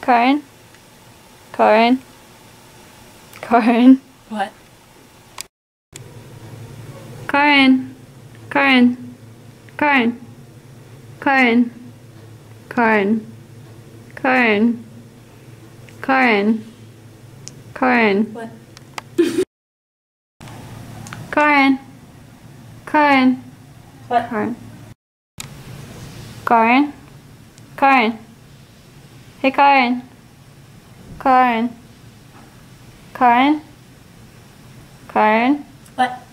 Karen? Karen? Karen? What? Karen? Karen? Karen? Karen? Karen? Karen? Karen? Karen? What? Karen? Karen? What? Karen? Karen? Karen? Hey Karen? Karen? Karen? Karen? What?